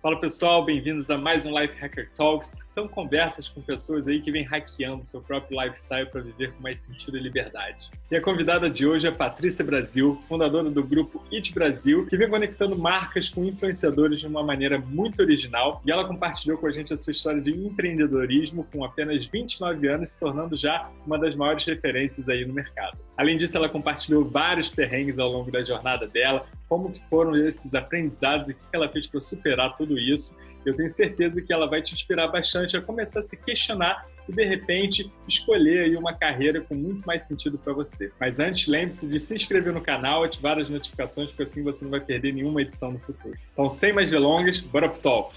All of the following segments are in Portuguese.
Fala pessoal, bem-vindos a mais um Life Hacker Talks, que são conversas com pessoas aí que vêm hackeando seu próprio lifestyle para viver com mais sentido e liberdade. E a convidada de hoje é Patrícia Brasil, fundadora do grupo It Brasil, que vem conectando marcas com influenciadores de uma maneira muito original, e ela compartilhou com a gente a sua história de empreendedorismo com apenas 29 anos, se tornando já uma das maiores referências aí no mercado. Além disso, ela compartilhou vários perrengues ao longo da jornada dela, como que foram esses aprendizados e o que ela fez para superar tudo isso. Eu tenho certeza que ela vai te inspirar bastante a começar a se questionar e, de repente, escolher aí uma carreira com muito mais sentido para você. Mas antes, lembre-se de se inscrever no canal, ativar as notificações, porque assim você não vai perder nenhuma edição no futuro. Então, sem mais delongas, bora pro talk!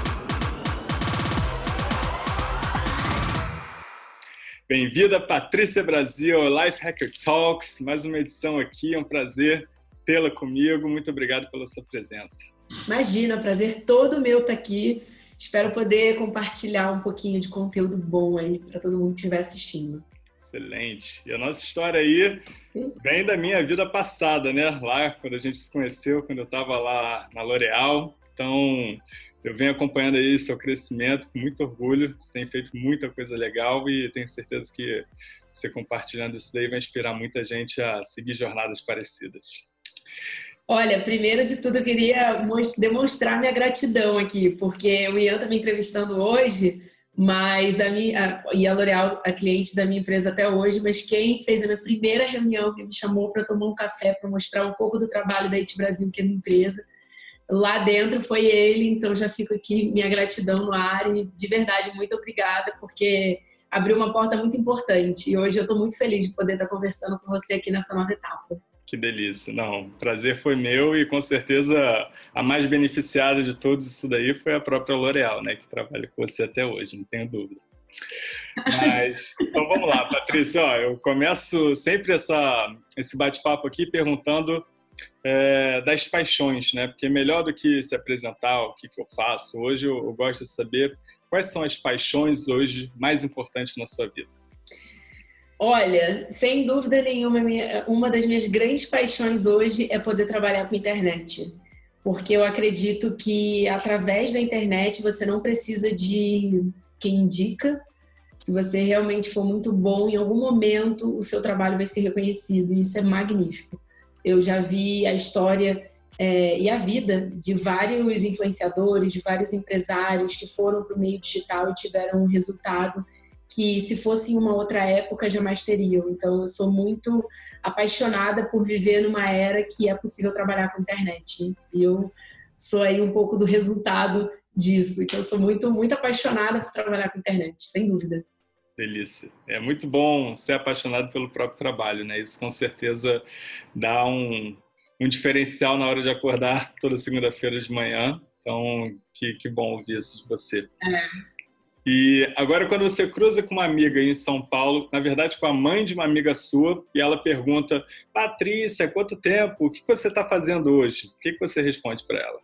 Bem-vinda, Patrícia Brasil, ao Life Hacker Talks. Mais uma edição aqui, é um prazer tê-la comigo. Muito obrigado pela sua presença. Imagina, prazer todo meu estar aqui. Espero poder compartilhar um pouquinho de conteúdo bom aí para todo mundo que estiver assistindo. Excelente. E a nossa história aí vem da minha vida passada, né? Lá, quando a gente se conheceu, quando eu estava lá na L'Oréal. Então, eu venho acompanhando aí seu crescimento com muito orgulho. Você tem feito muita coisa legal e tenho certeza que você compartilhando isso daí vai inspirar muita gente a seguir jornadas parecidas. Olha, primeiro de tudo eu queria demonstrar minha gratidão aqui, porque o Ian está me entrevistando hoje, mas a L'Oréal, a cliente da minha empresa até hoje, mas quem fez a minha primeira reunião, que me chamou para tomar um café, para mostrar um pouco do trabalho da It Brasil, que é minha empresa, lá dentro foi ele, então já fico aqui minha gratidão no ar e de verdade, muito obrigada, porque abriu uma porta muito importante e hoje eu estou muito feliz de poder estar conversando com você aqui nessa nova etapa. Que delícia. Não, o prazer foi meu e com certeza a mais beneficiada de todos isso daí foi a própria L'Oréal, né, que trabalha com você até hoje, não tenho dúvida. Mas, então vamos lá, Patrícia, eu começo sempre esse bate-papo aqui perguntando das paixões, né, porque melhor do que se apresentar o que eu faço, hoje eu gosto de saber quais são as paixões hoje mais importantes na sua vida. Olha, sem dúvida nenhuma, uma das minhas grandes paixões hoje é poder trabalhar com internet. Porque eu acredito que através da internet você não precisa de quem indica. Se você realmente for muito bom, em algum momento o seu trabalho vai ser reconhecido. E isso é magnífico. Eu já vi a história e a vida de vários influenciadores, de vários empresários que foram para o meio digital e tiveram um resultado que se fosse em uma outra época jamais teriam. Então eu sou muito apaixonada por viver numa era que é possível trabalhar com internet. E eu sou aí um pouco do resultado disso. Então eu sou muito, muito apaixonada por trabalhar com internet, sem dúvida. Delícia. É muito bom ser apaixonado pelo próprio trabalho, né? Isso com certeza dá um diferencial na hora de acordar toda segunda-feira de manhã. Então, que bom ouvir isso de você. E agora, quando você cruza com uma amiga aí em São Paulo, na verdade com a mãe de uma amiga sua, e ela pergunta: Patrícia, quanto tempo? O que você está fazendo hoje? O que você responde para ela?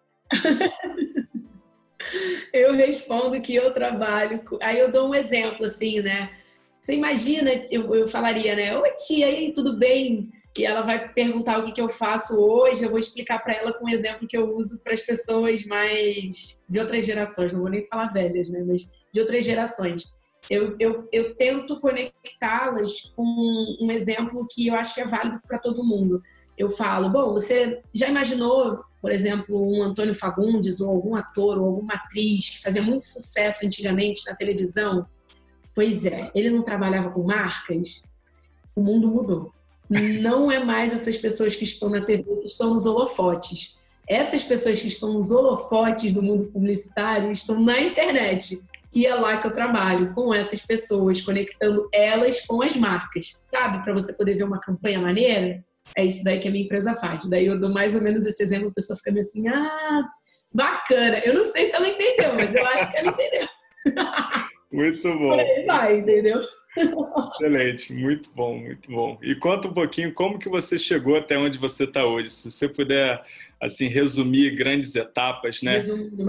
Eu respondo que eu trabalho... Aí eu dou um exemplo, assim, né? Você imagina, eu falaria, né? Oi, tia, e aí, tudo bem? E ela vai perguntar o que eu faço hoje, eu vou explicar para ela com um exemplo que eu uso para as pessoas mais de outras gerações, não vou nem falar velhas, né, mas de outras gerações. Eu tento conectá-las com um exemplo que eu acho que é válido para todo mundo. Eu falo, bom, você já imaginou, por exemplo, um Antônio Fagundes ou algum ator ou alguma atriz que fazia muito sucesso antigamente na televisão? Pois é, ele não trabalhava com marcas? O mundo mudou. Não é mais essas pessoas que estão na TV, que estão nos holofotes. Essas pessoas que estão nos holofotes do mundo publicitário estão na internet. E é lá que eu trabalho, com essas pessoas, conectando elas com as marcas. Sabe? Para você poder ver uma campanha maneira, é isso daí que a minha empresa faz. Daí eu dou mais ou menos esse exemplo, a pessoa fica meio assim, bacana. Eu não sei se ela entendeu, mas eu acho que ela entendeu. Muito bom. Por aí vai, entendeu? Excelente, muito bom, muito bom. E conta um pouquinho como que você chegou até onde você está hoje. Se você puder, assim, resumir grandes etapas, né? Resumindo,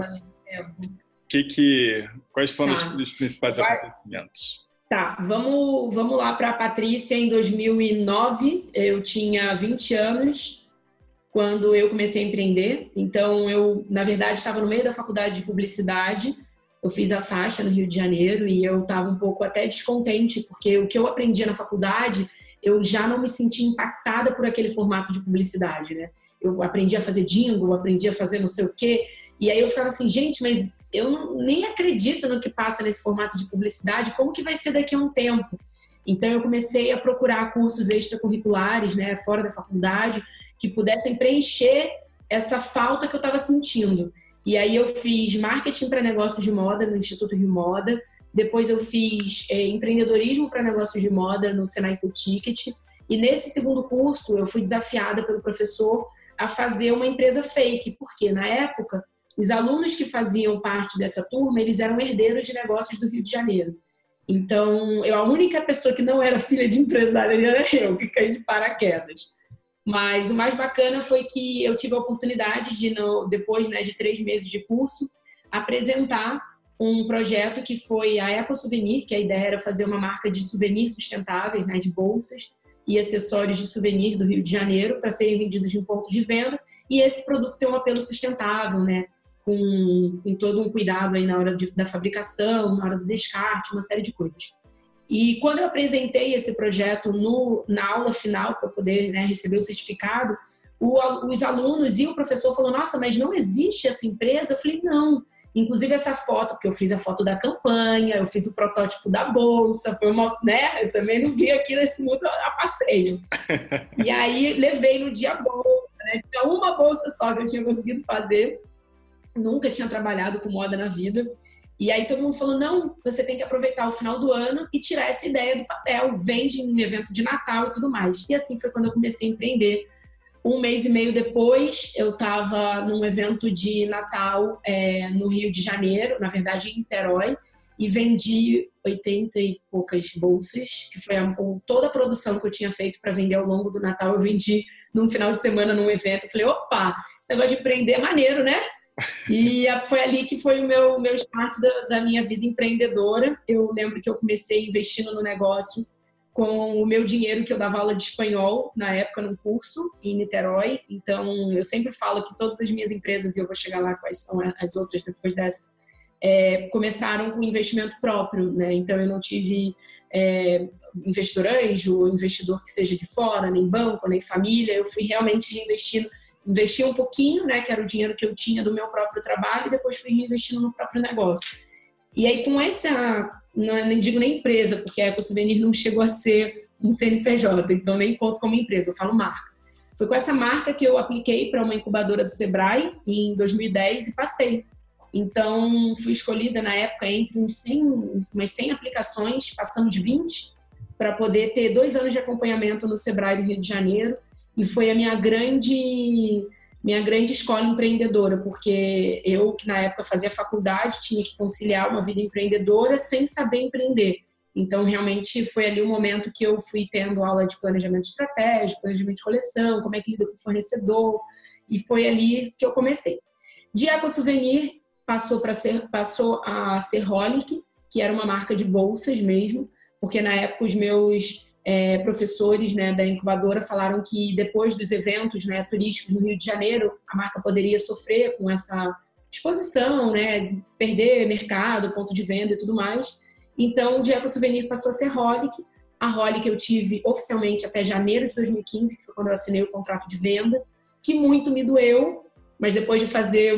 quais foram os principais acontecimentos? Tá, vamos lá para a Patrícia. Em 2009, eu tinha 20 anos quando eu comecei a empreender. Então, eu, na verdade, estava no meio da faculdade de publicidade. Eu fiz a faixa no Rio de Janeiro e eu estava um pouco até descontente, porque o que eu aprendia na faculdade, eu já não me sentia impactada por aquele formato de publicidade, né? Eu aprendi a fazer jingle, aprendi a fazer não sei o quê. E aí eu ficava assim, gente, mas eu nem acredito no que passa nesse formato de publicidade, como que vai ser daqui a um tempo? Então eu comecei a procurar cursos extracurriculares, né, fora da faculdade, que pudessem preencher essa falta que eu estava sentindo. E aí eu fiz marketing para negócios de moda no Instituto Rio Moda, depois eu fiz empreendedorismo para negócios de moda no Senai Seu Ticket, e nesse segundo curso eu fui desafiada pelo professor a fazer uma empresa fake, porque na época os alunos que faziam parte dessa turma, eles eram herdeiros de negócios do Rio de Janeiro. Então, a única pessoa que não era filha de empresária era eu, que caí de paraquedas. Mas o mais bacana foi que eu tive a oportunidade de, depois, né, de 3 meses de curso, apresentar um projeto que foi a Eco Souvenir, que a ideia era fazer uma marca de souvenirs sustentáveis, né, de bolsas e acessórios de souvenir do Rio de Janeiro para serem vendidos em pontos de venda. E esse produto tem um apelo sustentável, né, com todo um cuidado aí na hora da fabricação, na hora do descarte, uma série de coisas. E quando eu apresentei esse projeto na aula final, para poder, né, receber o certificado, os alunos e o professor falaram, nossa, mas não existe essa empresa? Eu falei, não. Inclusive essa foto, porque eu fiz a foto da campanha, eu fiz o protótipo da bolsa, foi uma, né? Eu também não vi aqui nesse mundo a passeio. E aí levei no dia a bolsa, né? Tinha uma bolsa só que eu tinha conseguido fazer, nunca tinha trabalhado com moda na vida. E aí todo mundo falou, não, você tem que aproveitar o final do ano e tirar essa ideia do papel, vende em evento de Natal e tudo mais. E assim foi quando eu comecei a empreender. 1 mês e meio depois, eu estava num evento de Natal no Rio de Janeiro, na verdade em Niterói, e vendi 80 e poucas bolsas, que foi toda a produção que eu tinha feito para vender ao longo do Natal, eu vendi num final de semana num evento. Eu falei, opa, esse negócio de empreender é maneiro, né? E foi ali que foi o meu start da minha vida empreendedora. Eu lembro que eu comecei investindo no negócio com o meu dinheiro que eu dava aula de espanhol na época num curso em Niterói. Então, eu sempre falo que todas as minhas empresas, e eu vou chegar lá quais são as outras depois dessa, começaram com investimento próprio, né? Então, eu não tive investidor anjo, investidor que seja de fora, nem banco, nem família. Eu fui realmente reinvestindo, investi um pouquinho, né, que era o dinheiro que eu tinha do meu próprio trabalho, e depois fui reinvestindo no próprio negócio. E aí, com não digo nem empresa, porque a Eco Souvenir não chegou a ser um CNPJ, então nem conto como empresa, eu falo marca. Foi com essa marca que eu apliquei para uma incubadora do Sebrae em 2010 e passei. Então, fui escolhida na época entre umas 100 aplicações, passamos de 20, para poder ter 2 anos de acompanhamento no Sebrae do Rio de Janeiro. E foi a minha grande escola empreendedora, porque eu, que na época fazia faculdade, tinha que conciliar uma vida empreendedora sem saber empreender. Então, realmente, foi ali o momento que eu fui tendo aula de planejamento estratégico, planejamento de coleção, como é que lida com o fornecedor, e foi ali que eu comecei. De Eco Souvenir, passou a ser Holic, que era uma marca de bolsas mesmo, porque na época os meus professores, né, da incubadora falaram que depois dos eventos, né, turísticos no Rio de Janeiro, a marca poderia sofrer com essa exposição, né, perder mercado, ponto de venda e tudo mais. Então, de Eco Souvenir passou a ser Holic. A Holic eu tive oficialmente até janeiro de 2015, que foi quando eu assinei o contrato de venda, que muito me doeu, mas depois de fazer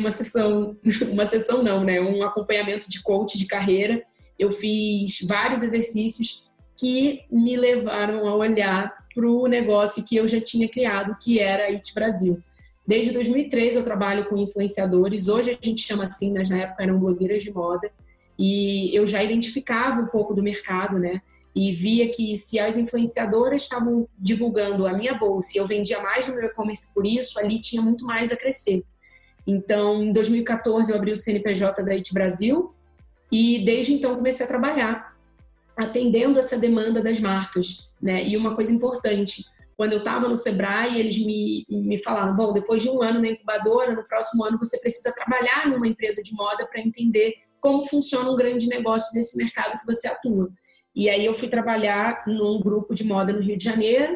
um acompanhamento de coach de carreira, eu fiz vários exercícios que me levaram a olhar para o negócio que eu já tinha criado, que era a IT Brasil. Desde 2013 eu trabalho com influenciadores, hoje a gente chama assim, mas na época eram blogueiras de moda, e eu já identificava um pouco do mercado, né? E via que se as influenciadoras estavam divulgando a minha bolsa e eu vendia mais no meu e-commerce por isso, ali tinha muito mais a crescer. Então, em 2014 eu abri o CNPJ da IT Brasil e desde então comecei a trabalhar atendendo essa demanda das marcas, né? E uma coisa importante, quando eu estava no Sebrae, eles me falaram, bom, depois de 1 ano na incubadora, no próximo ano você precisa trabalhar numa empresa de moda para entender como funciona um grande negócio desse mercado que você atua. E aí eu fui trabalhar num grupo de moda no Rio de Janeiro,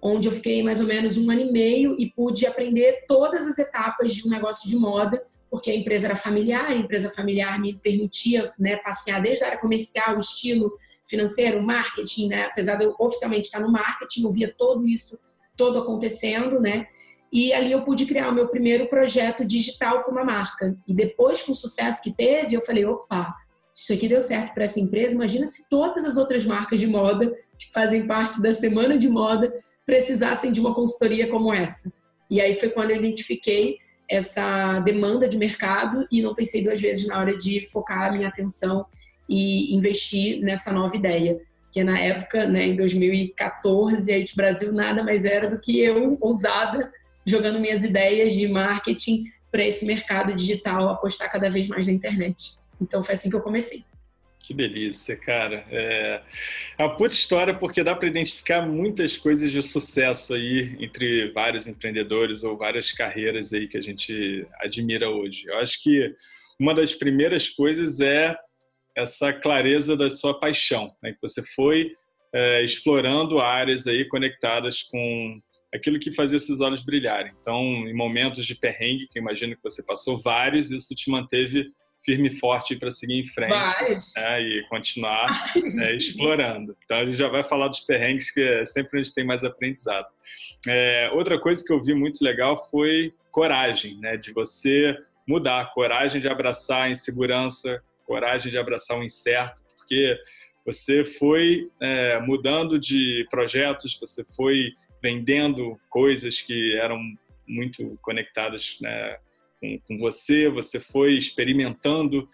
onde eu fiquei mais ou menos 1 ano e meio e pude aprender todas as etapas de um negócio de moda, porque a empresa era familiar, a empresa familiar me permitia, né, passear desde a área comercial, estilo, financeiro, marketing, né, apesar de eu oficialmente estar no marketing, eu via tudo isso, todo acontecendo, né, e ali eu pude criar o meu primeiro projeto digital para uma marca. E depois, com o sucesso que teve, eu falei, opa, se isso aqui deu certo para essa empresa, imagina se todas as outras marcas de moda que fazem parte da semana de moda precisassem de uma consultoria como essa. E aí foi quando eu identifiquei essa demanda de mercado e não pensei 2 vezes na hora de focar a minha atenção e investir nessa nova ideia. Que na época, né, em 2014, a It Brasil nada mais era do que eu, ousada, jogando minhas ideias de marketing para esse mercado digital, apostar cada vez mais na internet. Então foi assim que eu comecei. Que delícia, cara. É uma puta história porque dá para identificar muitas coisas de sucesso aí entre vários empreendedores ou várias carreiras aí que a gente admira hoje. Eu acho que uma das primeiras coisas é essa clareza da sua paixão, né? Que você foi explorando áreas aí conectadas com aquilo que fazia esses olhos brilharem. Então, em momentos de perrengue, que eu imagino que você passou vários, isso te manteve firme e forte para seguir em frente, e continuar explorando. Então, a gente já vai falar dos perrengues, que é sempre a gente tem mais aprendizado. Outra coisa que eu vi muito legal foi coragem, né? De você mudar, coragem de abraçar a insegurança, coragem de abraçar o incerto, porque você foi mudando de projetos, você foi vendendo coisas que eram muito conectadas, né, com você, você foi experimentando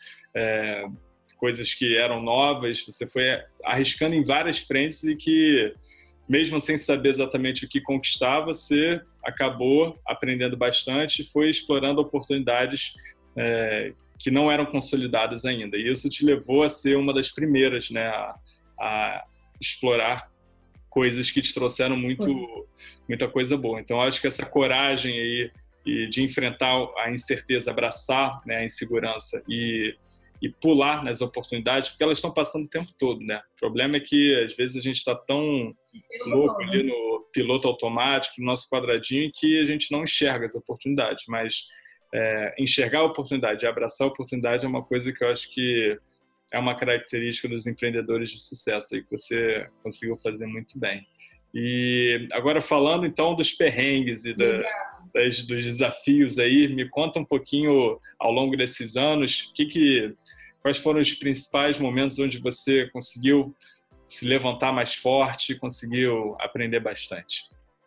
coisas que eram novas, você foi arriscando em várias frentes e que, mesmo sem saber exatamente o que conquistar, você acabou aprendendo bastante e foi explorando oportunidades que não eram consolidadas ainda. E isso te levou a ser uma das primeiras, né, a explorar coisas que te trouxeram muita coisa boa. Então, acho que essa coragem aí de enfrentar a incerteza, abraçar, né, a insegurança e pular nas oportunidades, porque elas estão passando o tempo todo, né? O problema é que, às vezes, a gente está tão louco ali no piloto automático, no nosso quadradinho, que a gente não enxerga as oportunidades. Mas enxergar a oportunidade e abraçar a oportunidade é uma coisa que eu acho que é uma característica dos empreendedores de sucesso aí, que você conseguiu fazer muito bem. E agora falando então dos perrengues e dos desafios aí, me conta um pouquinho ao longo desses anos, quais foram os principais momentos onde você conseguiu se levantar mais forte, conseguiu aprender bastante?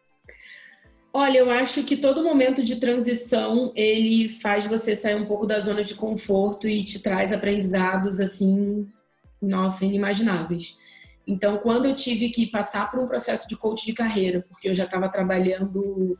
Olha, eu acho que todo momento de transição, ele faz você sair um pouco da zona de conforto e te traz aprendizados, assim, nossa, inimagináveis. Então, quando eu tive que passar por um processo de coach de carreira, porque eu já estava trabalhando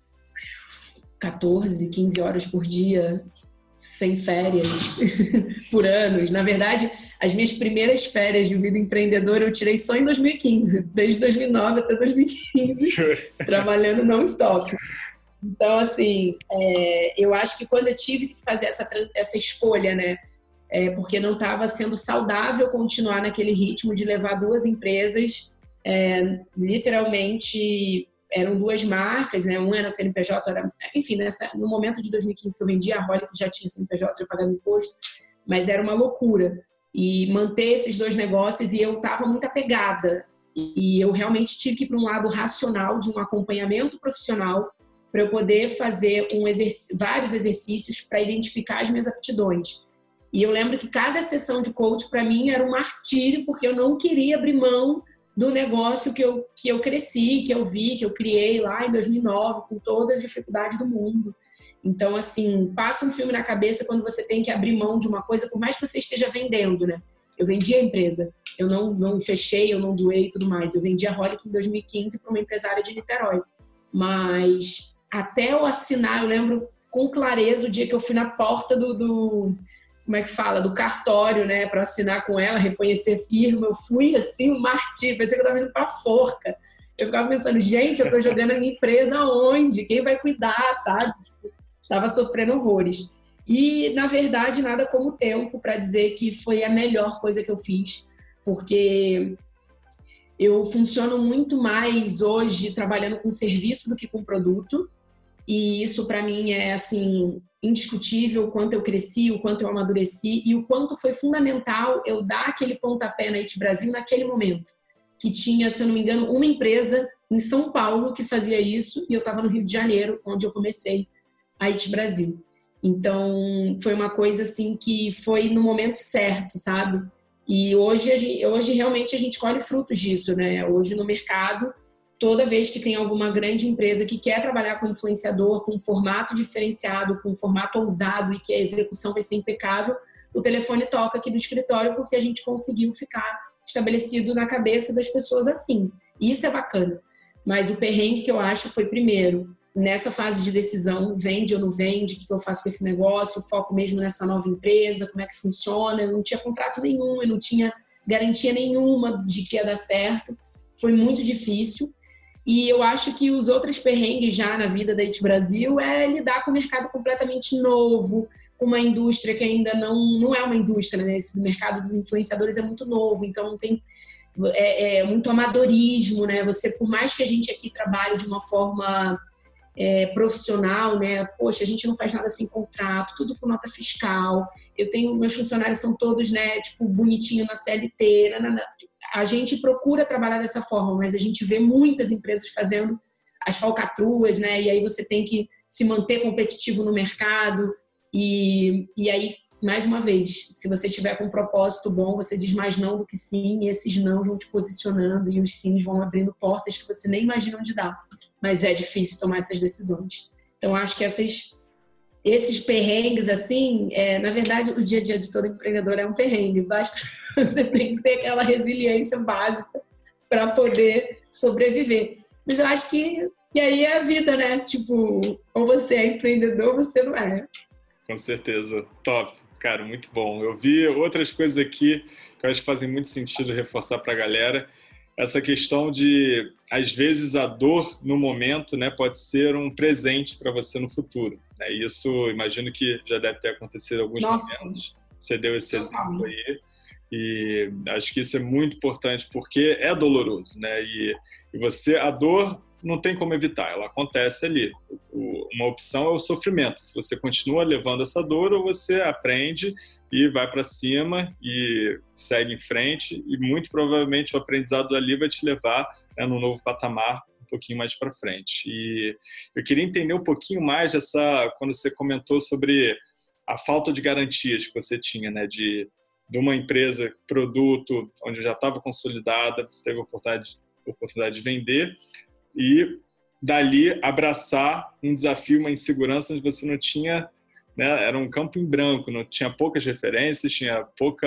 14, 15 horas por dia, sem férias, por anos. Na verdade, as minhas primeiras férias de vida empreendedora eu tirei só em 2015, desde 2009 até 2015, trabalhando non-stop. Então, assim, eu acho que quando eu tive que fazer essa escolha, né, porque não estava sendo saudável continuar naquele ritmo de levar 2 empresas, literalmente eram 2 marcas, né? Um era a CNPJ, enfim, no momento de 2015 que eu vendi a Rolly, que já tinha CNPJ, já pagava imposto, mas era uma loucura. E manter esses 2 negócios, e eu estava muito apegada. E eu realmente tive que ir para um lado racional de um acompanhamento profissional para eu poder fazer vários exercícios para identificar as minhas aptidões. E eu lembro que cada sessão de coach para mim era um martírio, porque eu não queria abrir mão do negócio que eu cresci, que eu vi, que eu criei lá em 2009, com todas as dificuldades do mundo. Então, assim, passa um filme na cabeça quando você tem que abrir mão de uma coisa, por mais que você esteja vendendo, né? Eu vendi a empresa, eu não fechei, eu não doei e tudo mais. Eu vendi a Holic em 2015 para uma empresária de Niterói. Mas até eu assinar, eu lembro com clareza o dia que eu fui na porta como é que fala? Do cartório, né? Para assinar com ela, reconhecer firma. Eu fui assim, um martírio, pensei que eu estava indo para forca. Eu ficava pensando, gente, eu estou jogando a minha empresa aonde? Quem vai cuidar, sabe? Estava sofrendo horrores. E, na verdade, nada como o tempo para dizer que foi a melhor coisa que eu fiz, porque Eu funciono muito mais hoje trabalhando com serviço do que com produto. E isso, para mim, é assim, indiscutível o quanto eu cresci, o quanto eu amadureci e o quanto foi fundamental eu dar aquele pontapé na IT Brasil naquele momento. Que tinha, se eu não me engano, uma empresa em São Paulo que fazia isso e eu estava no Rio de Janeiro, onde eu comecei a IT Brasil. Então, foi uma coisa assim que foi no momento certo, sabe? E hoje realmente a gente colhe frutos disso, né? Hoje no mercado, toda vez que tem alguma grande empresa que quer trabalhar com influenciador, com um formato diferenciado, com um formato ousado e que a execução vai ser impecável, o telefone toca aqui do escritório porque a gente conseguiu ficar estabelecido na cabeça das pessoas assim. E isso é bacana. Mas o perrengue que eu acho foi, primeiro, nessa fase de decisão, vende ou não vende, o que eu faço com esse negócio, foco mesmo nessa nova empresa, como é que funciona. Eu não tinha contrato nenhum, eu não tinha garantia nenhuma de que ia dar certo. Foi muito difícil. E eu acho que os outros perrengues já na vida da IT Brasil é lidar com um mercado completamente novo, com uma indústria que ainda não é uma indústria, né? Esse mercado dos influenciadores é muito novo, então não tem muito amadorismo, né? Você, por mais que a gente aqui trabalhe de uma forma profissional, né? Poxa, a gente não faz nada sem contrato, tudo com nota fiscal. Meus funcionários são todos, né? Tipo, bonitinho na CLT. A gente procura trabalhar dessa forma, mas a gente vê muitas empresas fazendo as falcatruas, né? E aí você tem que se manter competitivo no mercado. E aí, mais uma vez, se você tiver com um propósito bom, você diz mais não do que sim, e esses não vão te posicionando e os sims vão abrindo portas que você nem imagina onde dá. Mas é difícil tomar essas decisões. Então, acho que esses perrengues, assim, na verdade, o dia a dia de todo empreendedor é um perrengue. Basta você tem que ter aquela resiliência básica para poder sobreviver. Mas eu acho que aí é a vida, né? Tipo, ou você é empreendedor ou você não é. Com certeza. Top. Cara, muito bom. Eu vi outras coisas aqui que eu acho que fazem muito sentido reforçar para a galera. Essa questão de, às vezes, a dor no momento, né, pode ser um presente para você no futuro. Isso, imagino que já deve ter acontecido em alguns momentos. Você deu esse exemplo aí. E acho que isso é muito importante porque é doloroso, né? E a dor não tem como evitar, ela acontece ali. Uma opção é o sofrimento. Se você continua levando essa dor, ou você aprende e vai para cima e segue em frente, e muito provavelmente o aprendizado dali vai te levar, né, num novo patamar um pouquinho mais para frente. E eu queria entender um pouquinho mais quando você comentou sobre a falta de garantias que você tinha, né, de uma empresa, produto, onde já estava consolidada, você teve a oportunidade de vender, e dali abraçar um desafio, uma insegurança onde você não tinha, né, era um campo em branco, não tinha poucas referências, tinha pouca,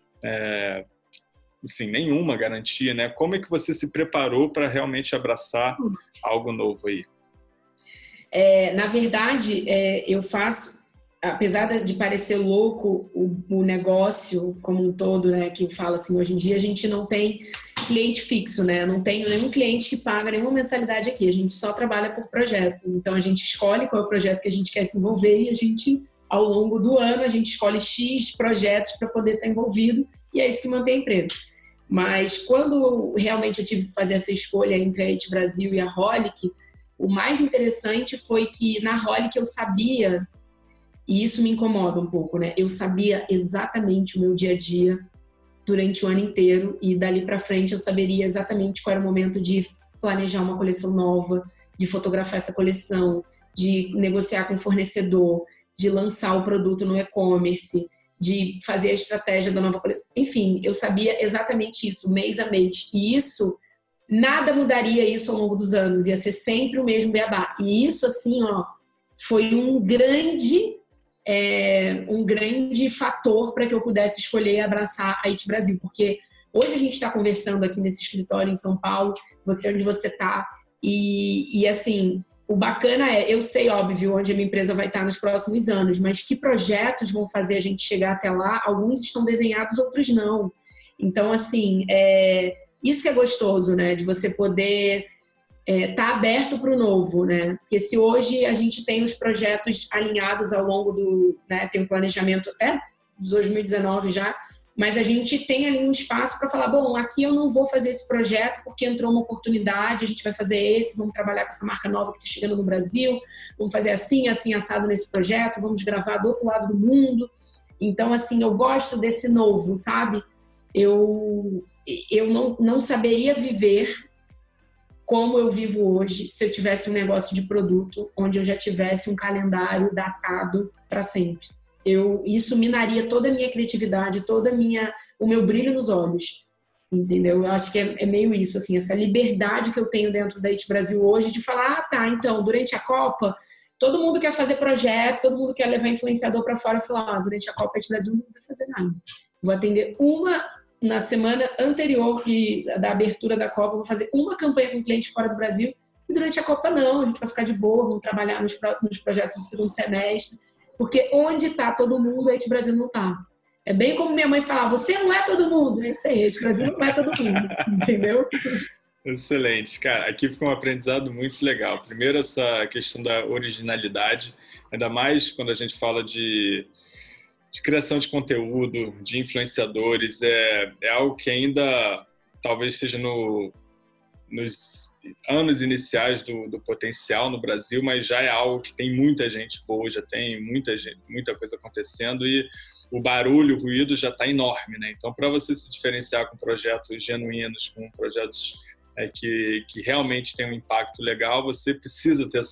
assim, nenhuma garantia, né? Como é que você se preparou para realmente abraçar algo novo aí? Na verdade, eu faço, apesar de parecer louco o negócio como um todo, né, que fala assim, hoje em dia a gente não tem cliente fixo, né? Eu não tenho nenhum cliente que paga nenhuma mensalidade aqui. A gente só trabalha por projeto. Então, a gente escolhe qual é o projeto que a gente quer se envolver e a gente, ao longo do ano, a gente escolhe X projetos para poder estar envolvido e é isso que mantém a empresa. Mas, quando realmente eu tive que fazer essa escolha entre a IT Brasil e a Holic, o mais interessante foi que na Holic eu sabia, e isso me incomoda um pouco, né? Eu sabia exatamente o meu dia a dia durante o ano inteiro e dali para frente eu saberia exatamente qual era o momento de planejar uma coleção nova, de fotografar essa coleção, de negociar com o fornecedor, de lançar o produto no e-commerce, de fazer a estratégia da nova coleção. Enfim, eu sabia exatamente isso, mês a mês. E isso, nada mudaria isso ao longo dos anos, ia ser sempre o mesmo beabá. E isso, assim, foi um grande fator para que eu pudesse escolher abraçar a IT Brasil, porque hoje a gente está conversando aqui nesse escritório em São Paulo, você onde você está, e assim, o bacana eu sei, óbvio, onde a minha empresa vai estar nos próximos anos, mas que projetos vão fazer a gente chegar até lá? Alguns estão desenhados, outros não. Então, assim, isso que é gostoso, né, de você poder tá aberto para o novo, né? Porque se hoje a gente tem os projetos alinhados ao longo do, né, tem um planejamento até 2019 já, mas a gente tem ali um espaço para falar, bom, aqui eu não vou fazer esse projeto porque entrou uma oportunidade, a gente vai fazer esse, vamos trabalhar com essa marca nova que está chegando no Brasil, vamos fazer assim, assim, assado nesse projeto, vamos gravar do outro lado do mundo. Então, assim, eu gosto desse novo, sabe? Eu não saberia viver como eu vivo hoje se eu tivesse um negócio de produto onde eu já tivesse um calendário datado para sempre. Isso minaria toda a minha criatividade, o meu brilho nos olhos, entendeu? Eu acho que é meio isso, assim, essa liberdade que eu tenho dentro da IT Brasil hoje de falar, tá, então, durante a Copa, todo mundo quer fazer projeto, todo mundo quer levar influenciador para fora e falar, durante a Copa a IT Brasil não vai fazer nada. Vou atender na semana anterior da abertura da Copa, vou fazer uma campanha com cliente fora do Brasil e durante a Copa não, a gente vai ficar de boa, vamos trabalhar nos projetos do segundo semestre. Porque onde está todo mundo, a IT Brasil não está. É bem como minha mãe falava, você não é todo mundo. É isso aí, a IT Brasil não é todo mundo, entendeu? Excelente. Cara, aqui fica um aprendizado muito legal. Primeiro, essa questão da originalidade, ainda mais quando a gente fala de criação de conteúdo, de influenciadores, é algo que ainda talvez seja nos anos iniciais do potencial no Brasil, mas já é algo que tem muita gente boa, já tem muita coisa acontecendo e o barulho, o ruído já está enorme, né? Então, para você se diferenciar com projetos genuínos, com projetos que realmente têm um impacto legal, você precisa ter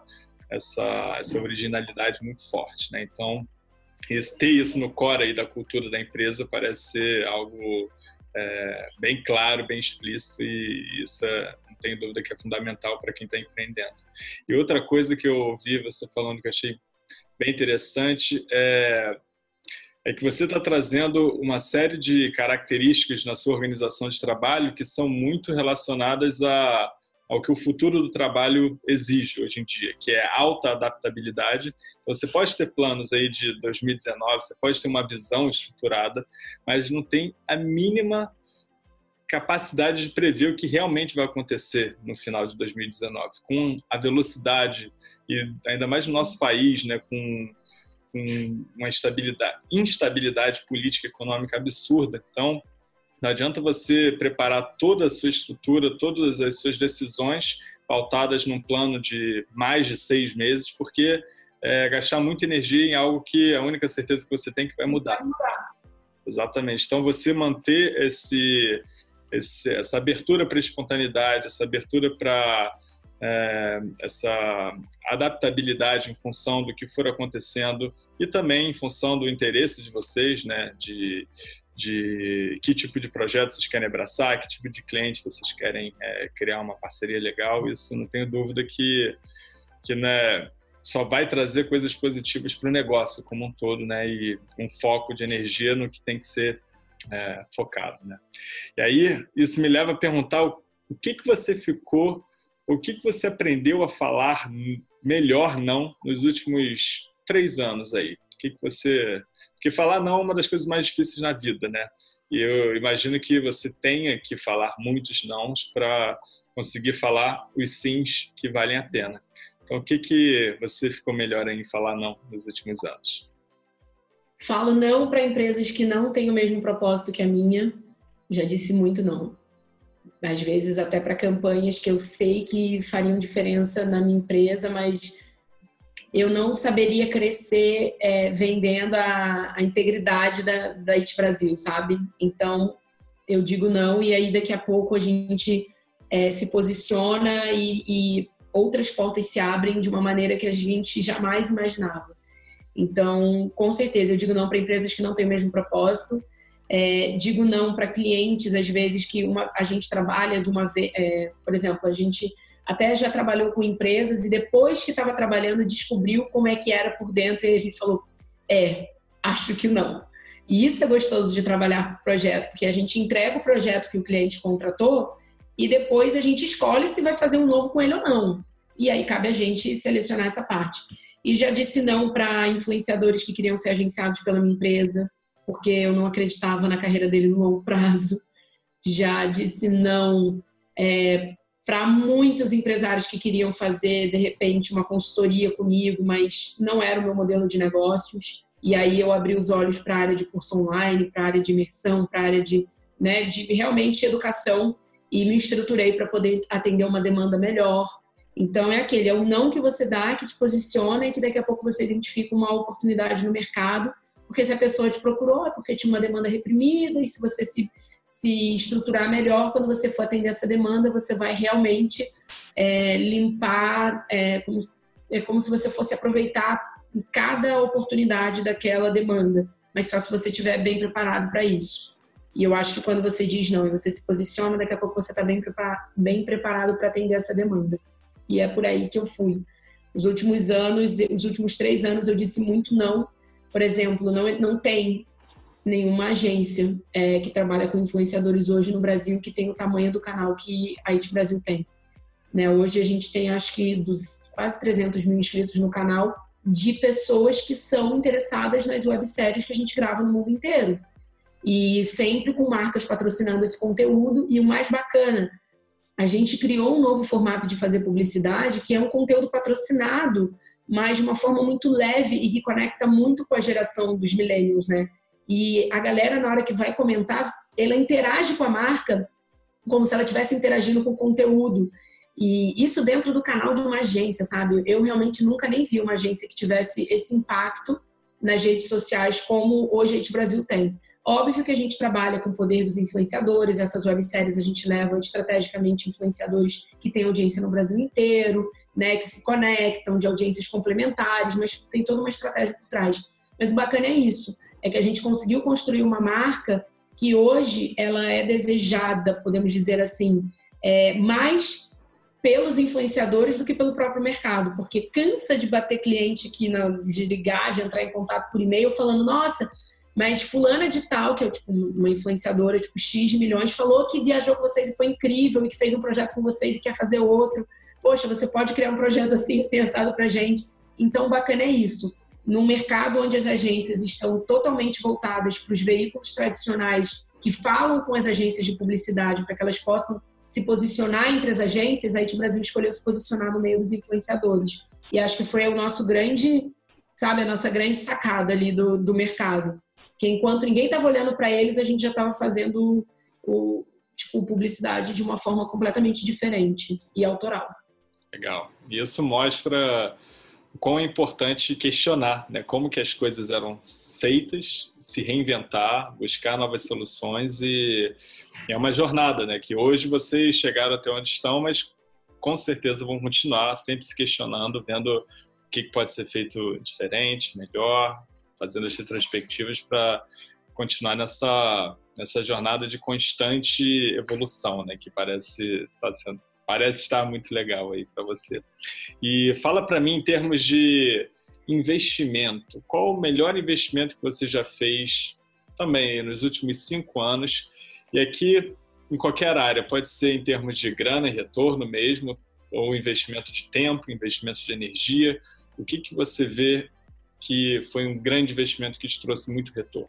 essa originalidade muito forte, né? Então, ter isso no core aí da cultura da empresa parece ser algo bem claro, bem explícito e isso não tenho dúvida que é fundamental para quem está empreendendo. E outra coisa que eu ouvi você falando que eu achei bem interessante é que você está trazendo uma série de características na sua organização de trabalho que são muito relacionadas ao que o futuro do trabalho exige hoje em dia, que é alta adaptabilidade. Então, você pode ter planos aí de 2019, você pode ter uma visão estruturada, mas não tem a mínima capacidade de prever o que realmente vai acontecer no final de 2019, com a velocidade, e ainda mais no nosso país, né, com uma instabilidade política e econômica absurda. Então, não adianta você preparar toda a sua estrutura, todas as suas decisões pautadas num plano de mais de 6 meses, porque gastar muita energia em algo que a única certeza que você tem que vai mudar. Exatamente. Então, você manter essa abertura para a espontaneidade, essa abertura para essa adaptabilidade em função do que for acontecendo e também em função do interesse de vocês, né, de que tipo de projeto vocês querem abraçar, que tipo de cliente vocês querem criar uma parceria legal. Isso não tenho dúvida que né, só vai trazer coisas positivas para o negócio como um todo, né, e um foco de energia no que tem que ser focado, né. E aí isso me leva a perguntar o que você aprendeu a falar melhor não nos últimos 3 anos aí? Porque falar não é uma das coisas mais difíceis na vida, né? E eu imagino que você tenha que falar muitos nãos para conseguir falar os sims que valem a pena. Então, o que você ficou melhor em falar não nos últimos anos? Falo não para empresas que não têm o mesmo propósito que a minha. Já disse muito não. Às vezes até para campanhas que eu sei que fariam diferença na minha empresa, mas eu não saberia crescer vendendo a integridade da IT Brasil, sabe? Então, eu digo não e aí daqui a pouco a gente se posiciona e outras portas se abrem de uma maneira que a gente jamais imaginava. Então, com certeza, eu digo não para empresas que não têm o mesmo propósito. Digo não para clientes, às vezes, que a gente trabalha de uma vez... por exemplo, a gente até já trabalhou com empresas e depois que estava trabalhando descobriu como é que era por dentro e a gente falou, acho que não. E isso é gostoso de trabalhar com projeto, porque a gente entrega o projeto que o cliente contratou e depois a gente escolhe se vai fazer um novo com ele ou não. E aí cabe a gente selecionar essa parte. E já disse não para influenciadores que queriam ser agenciados pela minha empresa, porque eu não acreditava na carreira dele no longo prazo. Já disse não para muitos empresários que queriam fazer, de repente, uma consultoria comigo, mas não era o meu modelo de negócios. E aí eu abri os olhos para a área de curso online, para a área de imersão, para a área de, né, de realmente educação, e me estruturei para poder atender uma demanda melhor. Então é o não que você dá, que te posiciona e que daqui a pouco você identifica uma oportunidade no mercado, porque se a pessoa te procurou é porque tinha uma demanda reprimida, e se você se estruturar melhor, quando você for atender essa demanda, você vai realmente limpar, como se você fosse aproveitar cada oportunidade daquela demanda, mas só se você estiver bem preparado para isso. E eu acho que quando você diz não e você se posiciona, daqui a pouco você está bem preparado para atender essa demanda. E é por aí que eu fui. Os últimos 3 anos, eu disse muito não. Por exemplo, não tem nenhuma agência que trabalha com influenciadores hoje no Brasil que tem o tamanho do canal que a IT Brasil tem. Né? Hoje a gente tem, acho que, quase 300 mil inscritos no canal, de pessoas que são interessadas nas webséries que a gente grava no mundo inteiro. E sempre com marcas patrocinando esse conteúdo. E o mais bacana, a gente criou um novo formato de fazer publicidade, que é um conteúdo patrocinado, mas de uma forma muito leve e que conecta muito com a geração dos millennials, né? E a galera, na hora que vai comentar, ela interage com a marca como se ela estivesse interagindo com o conteúdo. E isso dentro do canal de uma agência, sabe? Eu realmente nunca nem vi uma agência que tivesse esse impacto nas redes sociais como hoje a IT Brasil tem. Óbvio que a gente trabalha com o poder dos influenciadores, essas webséries a gente leva estrategicamente influenciadores que têm audiência no Brasil inteiro, né, que se conectam de audiências complementares, mas tem toda uma estratégia por trás. Mas o bacana é isso, é que a gente conseguiu construir uma marca que hoje ela é desejada, podemos dizer assim, mais pelos influenciadores do que pelo próprio mercado, porque cansa de bater cliente aqui, de ligar, de entrar em contato por e-mail falando, nossa, mas fulana de tal, que é tipo uma influenciadora, tipo X de milhões, falou que viajou com vocês e foi incrível e que fez um projeto com vocês e quer fazer outro. Poxa, você pode criar um projeto assim assado pra gente. Então, o bacana é isso. Num mercado onde as agências estão totalmente voltadas para os veículos tradicionais que falam com as agências de publicidade para que elas possam se posicionar entre as agências, a IT Brasil escolheu se posicionar no meio dos influenciadores. E acho que foi o nosso grande, sabe, a nossa grande sacada ali do mercado. Porque enquanto ninguém estava olhando para eles, a gente já estava fazendo publicidade de uma forma completamente diferente e autoral. Legal. E isso mostra o quão é importante questionar, né? Como que as coisas eram feitas, se reinventar, buscar novas soluções, e é uma jornada, né? Que hoje vocês chegaram até onde estão, mas com certeza vão continuar sempre se questionando, vendo o que pode ser feito diferente, melhor, fazendo as retrospectivas para continuar nessa jornada de constante evolução, né? Que parece estar muito legal aí para você. E fala para mim em termos de investimento. Qual o melhor investimento que você já fez também nos últimos 5 anos? E aqui, em qualquer área, pode ser em termos de grana e retorno mesmo, ou investimento de tempo, investimento de energia. O que você vê que foi um grande investimento que te trouxe muito retorno?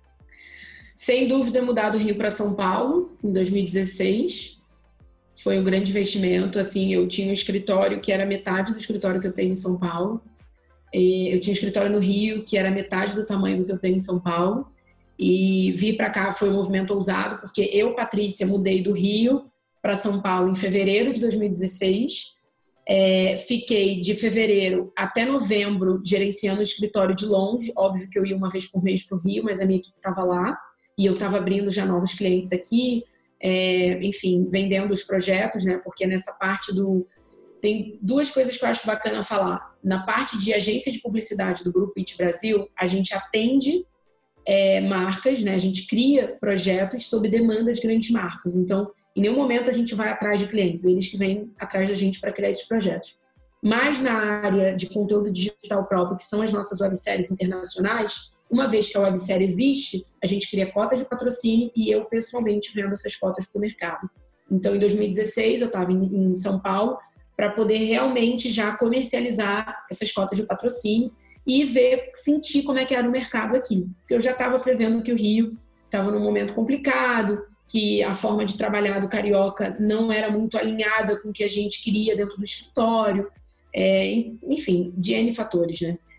Sem dúvida, mudar do Rio para São Paulo, em 2016. Foi um grande investimento. Assim, eu tinha um escritório que era metade do escritório que eu tenho em São Paulo. Eu tinha um escritório no Rio que era metade do tamanho do que eu tenho em São Paulo. E vir para cá foi um movimento ousado, porque eu, Patrícia, mudei do Rio para São Paulo em fevereiro de 2016. Fiquei de fevereiro até novembro gerenciando o escritório de longe. Óbvio que eu ia uma vez por mês para o Rio, mas a minha equipe estava lá. E eu estava abrindo já novos clientes aqui. Enfim, vendendo os projetos, né? Porque nessa parte tem 2 coisas que eu acho bacana falar. Na parte de agência de publicidade do Grupo IT Brasil, a gente atende marcas, né? A gente cria projetos sob demanda de grandes marcas. Então, em nenhum momento a gente vai atrás de clientes, eles que vêm atrás da gente para criar esses projetos. Mas na área de conteúdo digital próprio, que são as nossas webséries internacionais, uma vez que a websérie existe, a gente cria cotas de patrocínio e eu pessoalmente vendo essas cotas para o mercado. Então, em 2016, eu estava em São Paulo para poder realmente já comercializar essas cotas de patrocínio e sentir como é que era o mercado aqui. Eu já estava prevendo que o Rio estava num momento complicado, que a forma de trabalhar do carioca não era muito alinhada com o que a gente queria dentro do escritório, enfim, de N fatores, né?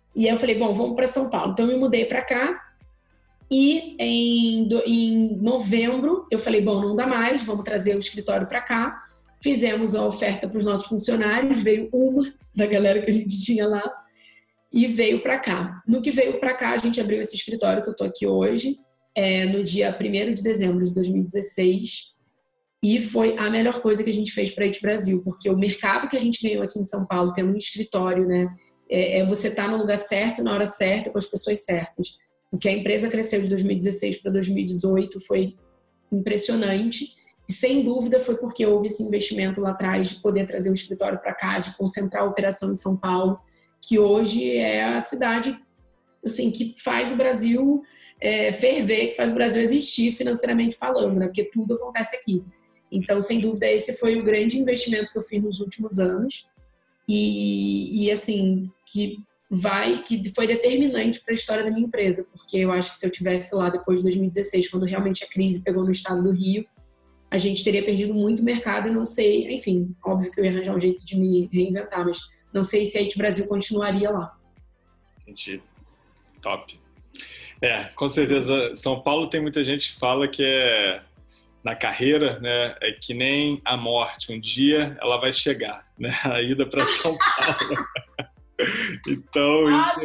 E aí eu falei, bom, vamos para São Paulo. Então eu me mudei para cá e em novembro eu falei, bom, não dá mais, vamos trazer o escritório para cá. Fizemos a oferta para os nossos funcionários, veio uma da galera que a gente tinha lá e veio para cá. No que veio para cá, a gente abriu esse escritório que eu estou aqui hoje, no dia 1º de dezembro de 2016, e foi a melhor coisa que a gente fez para a IT Brasil, porque o mercado que a gente ganhou aqui em São Paulo, tendo um escritório, né, você estar no lugar certo, na hora certa, com as pessoas certas. Porque a empresa cresceu de 2016 para 2018 foi impressionante. E, sem dúvida, foi porque houve esse investimento lá atrás de poder trazer o escritório para cá, de concentrar a operação em São Paulo, que hoje é a cidade assim, que faz o Brasil ferver, que faz o Brasil existir financeiramente falando, né? Porque tudo acontece aqui. Então, sem dúvida, esse foi o grande investimento que eu fiz nos últimos anos e assim, que foi determinante para a história da minha empresa, porque eu acho que se eu tivesse lá depois de 2016, quando realmente a crise pegou no estado do Rio, a gente teria perdido muito mercado e não sei, enfim, óbvio que eu ia arranjar um jeito de me reinventar, mas não sei se a IT Brasil continuaria lá. Entendi. Top. Com certeza, São Paulo tem muita gente que fala que na carreira, né, é que nem a morte, um dia ela vai chegar, né, a ida para São Paulo. Então, isso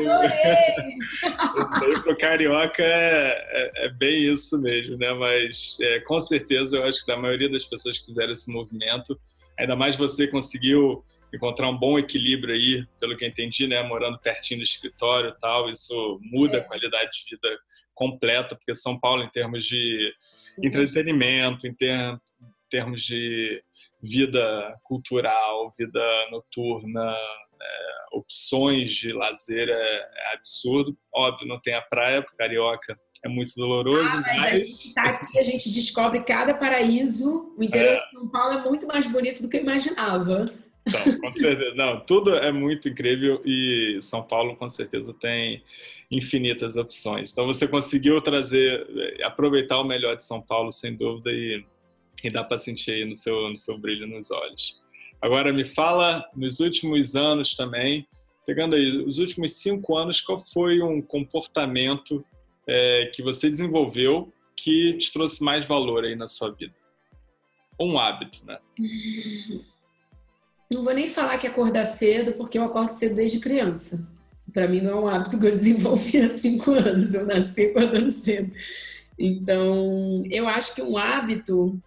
aí pro carioca é bem isso mesmo, né? Mas com certeza eu acho que da maioria das pessoas que fizeram esse movimento, ainda mais você conseguiu encontrar um bom equilíbrio aí, pelo que eu entendi, né? Morando pertinho do escritório e tal, isso muda a qualidade de vida completa, porque São Paulo, em termos de entretenimento, em termos de vida cultural, vida noturna, opções de lazer é absurdo. Óbvio, não tem a praia, porque carioca é muito doloroso. Mas a gente está aqui, a gente descobre cada paraíso. O interior de São Paulo é muito mais bonito do que eu imaginava. Então, com certeza. Não, tudo é muito incrível e São Paulo, com certeza, tem infinitas opções. Então, você conseguiu aproveitar o melhor de São Paulo, sem dúvida, e dá para sentir aí no seu brilho nos olhos. Agora, me fala, nos últimos anos também, pegando aí os últimos 5 anos, qual foi um comportamento que você desenvolveu que te trouxe mais valor aí na sua vida? Um hábito, né? Não vou nem falar que acordar cedo, porque eu acordo cedo desde criança. Para mim não é um hábito que eu desenvolvi há 5 anos, eu nasci acordando cedo. Então, eu acho que um hábito...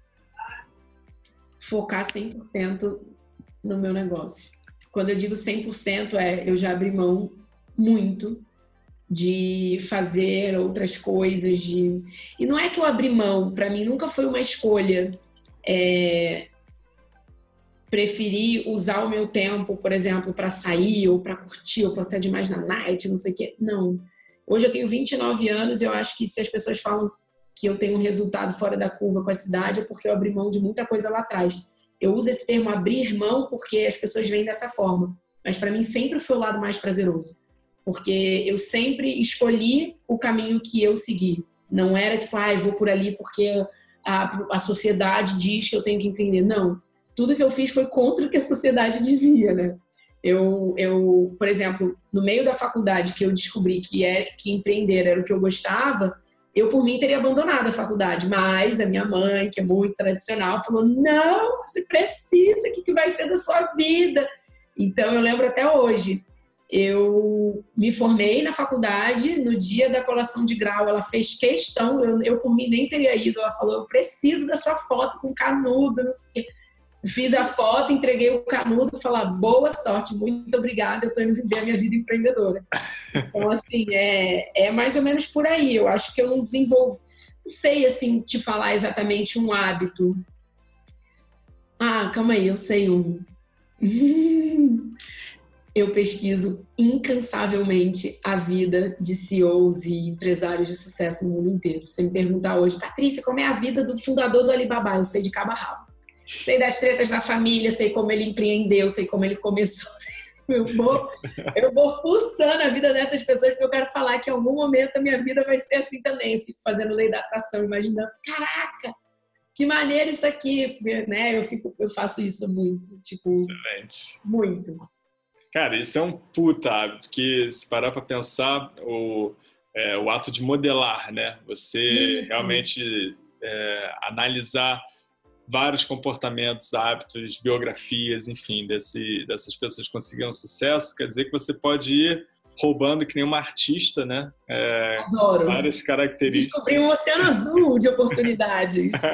focar 100% no meu negócio. Quando eu digo 100%, eu já abri mão muito de fazer outras coisas. E não é que eu abri mão, para mim nunca foi uma escolha preferir usar o meu tempo, por exemplo, para sair, ou para curtir, ou para estar demais na night, não sei o quê. Não. Hoje eu tenho 29 anos, eu acho que se as pessoas falam que eu tenho um resultado fora da curva com a cidade, é porque eu abri mão de muita coisa lá atrás. Eu uso esse termo abrir mão porque as pessoas veem dessa forma, mas para mim sempre foi o lado mais prazeroso, porque eu sempre escolhi o caminho que eu segui. Não era tipo, vou por ali porque a sociedade diz que eu tenho que empreender. Não, tudo que eu fiz foi contra o que a sociedade dizia, né? Eu, por exemplo, no meio da faculdade que eu descobri que empreender era o que eu gostava, eu, por mim, teria abandonado a faculdade, mas a minha mãe, que é muito tradicional, falou, não, você precisa, o que vai ser da sua vida? Então, eu lembro até hoje, eu me formei na faculdade, no dia da colação de grau, ela fez questão, eu por mim nem teria ido, ela falou, eu preciso da sua foto com canudo, não sei o quê. Fiz a foto, entreguei o canudo, falar boa sorte, muito obrigada, eu estou indo viver a minha vida empreendedora. Então, assim, é mais ou menos por aí. Eu acho que eu não desenvolvo, não sei, assim, te falar exatamente um hábito. Calma aí, eu sei um. Eu pesquiso incansavelmente a vida de CEOs e empresários de sucesso no mundo inteiro. Se me perguntar hoje, Patrícia, como é a vida do fundador do Alibaba? Eu sei de cabo a rabo. Sei das tretas da família, sei como ele empreendeu, sei como ele começou. Eu vou fuçando a vida dessas pessoas, porque eu quero falar que em algum momento a minha vida vai ser assim também. Eu fico fazendo lei da atração, imaginando, caraca, que maneiro isso aqui, né? Eu faço isso muito, tipo, excelente. Muito. Cara, isso é um puta hábito que, se parar para pensar, o ato de modelar, né? Você Isso, realmente analisar vários comportamentos, hábitos, biografias, enfim, dessas pessoas que conseguiram sucesso, quer dizer que você pode ir roubando que nem uma artista, né? adoro. Várias Descobri características. um oceano azul de oportunidades.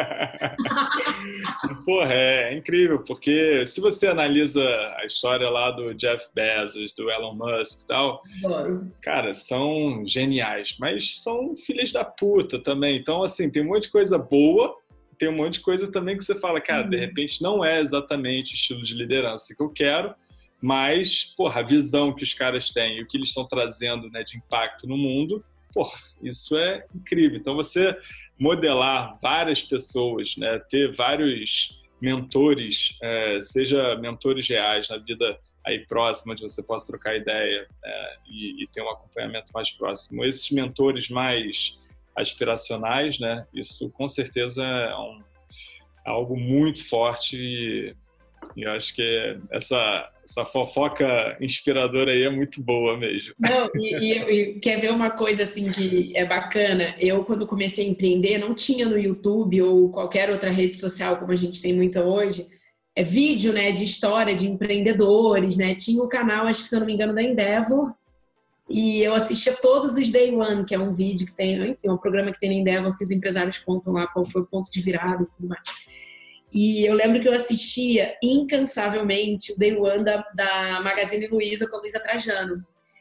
Porra, é incrível, porque se você analisa a história lá do Jeff Bezos, do Elon Musk e tal, Adoro. cara, são geniais, mas são filhas da puta também. Então, assim, tem um monte de coisa boa, tem um monte de coisa também que você fala, cara, de repente não é exatamente o estilo de liderança que eu quero, mas, porra, a visão que os caras têm e o que eles estão trazendo, né, de impacto no mundo, porra, isso é incrível. Então, você modelar várias pessoas, né, ter vários mentores, seja mentores reais na vida aí próxima, onde você possa trocar ideia e ter um acompanhamento mais próximo. Esses mentores mais aspiracionais, né, isso com certeza é algo muito forte e eu acho que essa fofoca inspiradora aí é muito boa mesmo. Não, e quer ver uma coisa assim que é bacana? Eu, quando comecei a empreender, não tinha no YouTube ou qualquer outra rede social como a gente tem muita hoje, vídeo, né, de história de empreendedores, né? Tinha o canal, acho que se eu não me engano, da Endeavor, e eu assistia todos os Day One, que é um vídeo que tem, enfim, um programa que tem na Endeavor que os empresários contam lá qual foi o ponto de virada e tudo mais. E eu lembro que eu assistia incansavelmente o Day One da Magazine Luiza com a Luiza Trajano.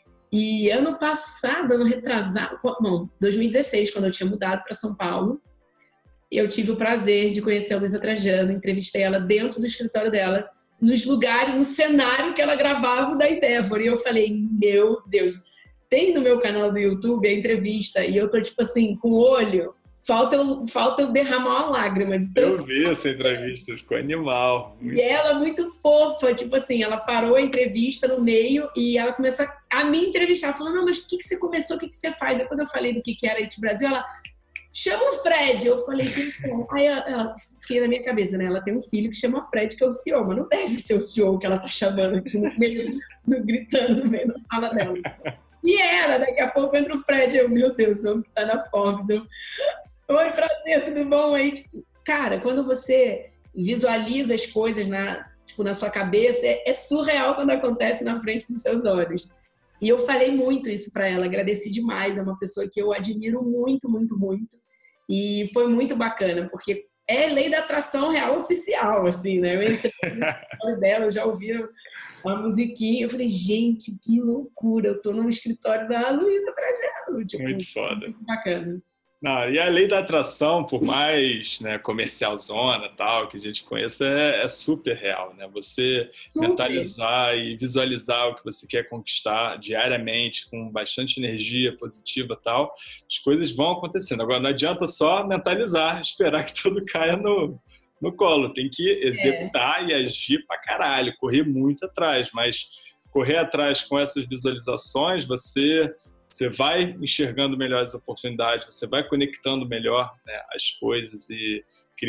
E ano passado, ano retrasado, bom, 2016, quando eu tinha mudado para São Paulo, eu tive o prazer de conhecer a Luiza Trajano, entrevistei ela dentro do escritório dela, nos lugares, no cenário que ela gravava da Endeavor. E eu falei, meu Deus, tem no meu canal do YouTube a entrevista, e eu tô tipo assim, com o olho. Falta eu derramar uma lágrima. Eu vi essa entrevista, ficou animal. E ela muito fofa, tipo assim, ela parou a entrevista no meio e ela começou a me entrevistar, falando, não, mas o que você começou, o que você faz? Aí quando eu falei do que era It Brasil, ela, chama o Fred. Eu falei, aí ela fiquei na minha cabeça, né? Ela tem um filho que chama Fred, que é o CEO, mas não deve ser o CEO que ela tá chamando aqui no meio, gritando no meio da sala dela. E era, daqui a pouco entra o Fred, eu, meu Deus, o homem que tá na Forbes, oi, prazer, tudo bom? Aí, tipo, cara, quando você visualiza as coisas na sua cabeça, é surreal quando acontece na frente dos seus olhos. E eu falei muito isso para ela, agradeci demais, é uma pessoa que eu admiro muito, muito, muito. E foi muito bacana, porque é lei da atração real oficial, assim, né? Eu entrei no escritório dela, eu já ouvi uma musiquinha, eu falei, gente, que loucura, eu tô no escritório da Luiza Trajano. Tipo, muito foda. Muito bacana. Não, e a lei da atração, por mais, né, comercial zona tal que a gente conheça, é super real, né? Você mentalizar e visualizar o que você quer conquistar diariamente com bastante energia positiva tal, as coisas vão acontecendo. Agora, não adianta só mentalizar, esperar que tudo caia no colo. Tem que executar e agir pra caralho, correr muito atrás, mas correr atrás com essas visualizações, você vai enxergando melhor as oportunidades, você vai conectando melhor, né, as coisas e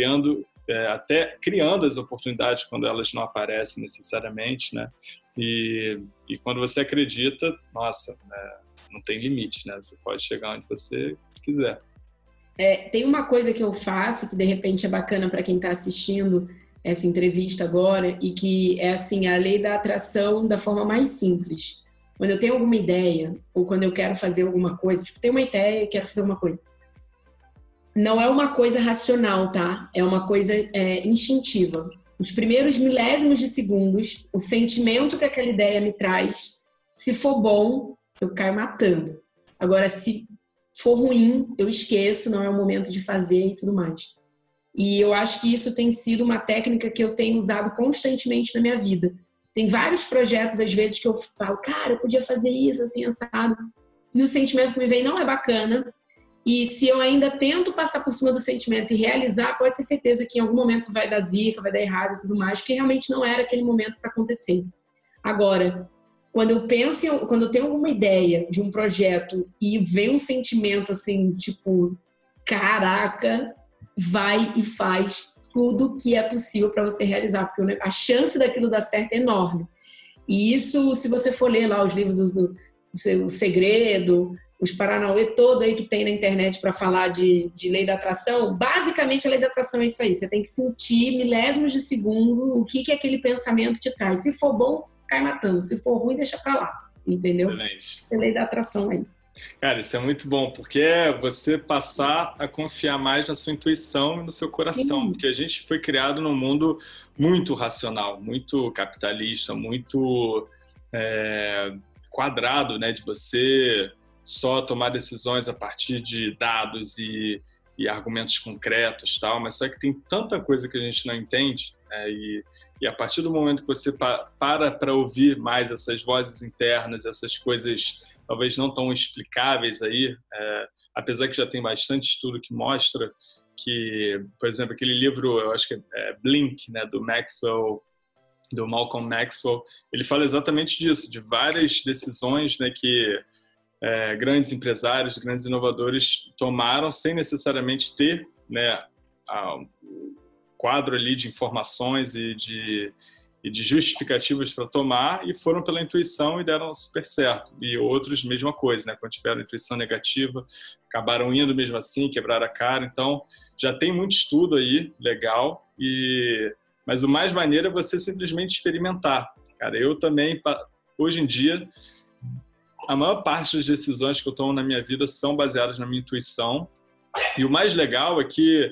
até criando as oportunidades quando elas não aparecem necessariamente, né? E quando você acredita, nossa, né, não tem limite, né? Você pode chegar onde você quiser. Tem uma coisa que eu faço que de repente é bacana para quem está assistindo essa entrevista agora e que é assim, a lei da atração da forma mais simples. Quando eu tenho alguma ideia, ou quando eu quero fazer alguma coisa, tipo, tenho uma ideia e quero fazer alguma coisa. Não é uma coisa racional, tá? É uma coisa instintiva. Os primeiros milésimos de segundos, o sentimento que aquela ideia me traz, se for bom, eu caio matando. Agora, se for ruim, eu esqueço, não é o momento de fazer e tudo mais. E eu acho que isso tem sido uma técnica que eu tenho usado constantemente na minha vida. Tem vários projetos, às vezes, que eu falo, cara, eu podia fazer isso, assim, assado. E o sentimento que me vem não é bacana. E se eu ainda tento passar por cima do sentimento e realizar, pode ter certeza que em algum momento vai dar zica, vai dar errado e tudo mais, porque realmente não era aquele momento para acontecer. Agora, quando eu tenho alguma ideia de um projeto e vem um sentimento assim, tipo, caraca, vai e faz tudo que é possível para você realizar, porque a chance daquilo dar certo é enorme. E isso, se você for ler lá os livros do O Segredo, os Paranauê todo aí que tem na internet para falar de lei da atração, basicamente a lei da atração é isso aí. Você tem que sentir milésimos de segundo o que aquele pensamento te traz. Se for bom, cai matando. Se for ruim, deixa pra lá. Entendeu? Excelente. É a lei da atração aí. Cara, isso é muito bom, porque é você passar a confiar mais na sua intuição e no seu coração, Sim. porque a gente foi criado num mundo muito racional, muito capitalista, muito quadrado, né, de você só tomar decisões a partir de dados e argumentos concretos, tal, mas só que tem tanta coisa que a gente não entende, né, e a partir do momento que você para ouvir mais essas vozes internas, essas coisas talvez não tão explicáveis aí, apesar que já tem bastante estudo que mostra que, por exemplo, aquele livro, eu acho que é Blink, né, do Malcolm Maxwell, ele fala exatamente disso, de várias decisões, né, que grandes empresários, grandes inovadores tomaram sem necessariamente ter, né, o quadro ali de informações e de justificativas para tomar, e foram pela intuição e deram super certo. E outros, mesma coisa, né? Quando tiveram intuição negativa, acabaram indo mesmo assim, quebraram a cara. Então, já tem muito estudo aí, legal, mas o mais maneiro é você simplesmente experimentar. Cara, eu também, hoje em dia, a maior parte das decisões que eu tomo na minha vida são baseadas na minha intuição. E o mais legal é que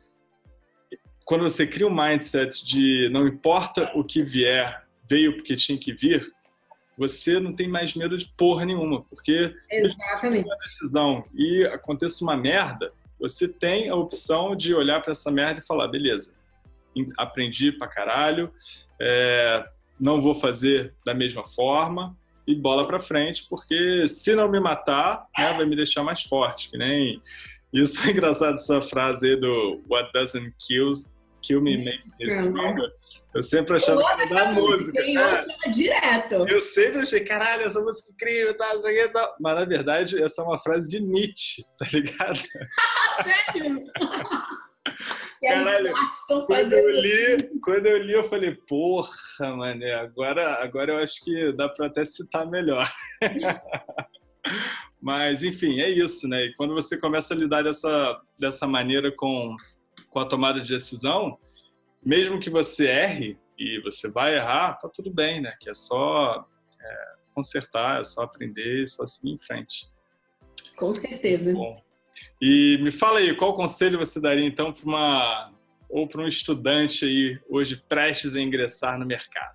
quando você cria um mindset de não importa o que vier, veio porque tinha que vir, você não tem mais medo de porra nenhuma, porque exatamente. Uma decisão e aconteça uma merda, você tem a opção de olhar para essa merda e falar, beleza, aprendi pra caralho, não vou fazer da mesma forma e bola pra frente, porque se não me matar, né, vai me deixar mais forte, que nem... Isso é engraçado, essa frase aí do What doesn't kill me makes me stronger. Eu sempre achava que era da música. Direto. Eu sempre achei, caralho, essa música incrível, tá. Mas na verdade, essa é uma frase de Nietzsche, tá ligado? Sério? Caralho, quando eu li, eu falei, porra, mané, agora eu acho que dá pra até citar melhor. Mas, enfim, é isso, né? E quando você começa a lidar dessa maneira com a tomada de decisão, mesmo que você erre, e você vai errar, tá tudo bem, né? Que é só consertar, é só aprender, é só seguir em frente. Com certeza. Bom. E me fala aí, qual conselho você daria, então, para um estudante aí, hoje prestes a ingressar no mercado?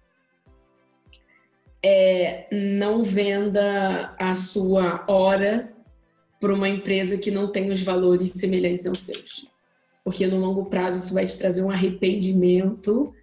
Não venda a sua hora para uma empresa que não tem os valores semelhantes aos seus. Porque no longo prazo isso vai te trazer um arrependimento